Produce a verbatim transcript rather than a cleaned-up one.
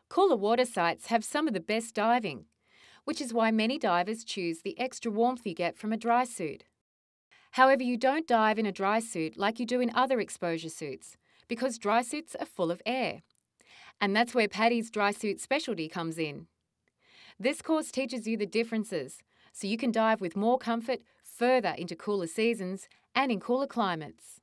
Cooler water sites have some of the best diving, which is why many divers choose the extra warmth you get from a dry suit. However, you don't dive in a dry suit like you do in other exposure suits, because dry suits are full of air. And that's where PADI's dry suit specialty comes in. This course teaches you the differences, so you can dive with more comfort further into cooler seasons and in cooler climates.